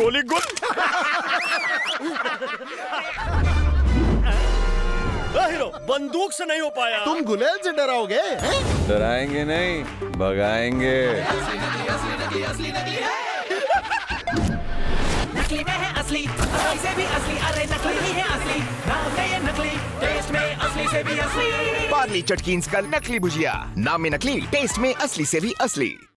गोली गुल। हीरो, बंदूक से नहीं हो पाया। तुम गुलेल से डराओगे? डराएंगे नहीं, भगाएंगे। नकली में है असली, असली से भी असली, अरे नकली ही है असली, नाम में ये नकली, टेस्ट में असली से भी असली। पार्ले चटकीन्स का नकली भुजिया, नाम में नकली, टेस्ट में असली से भी असली।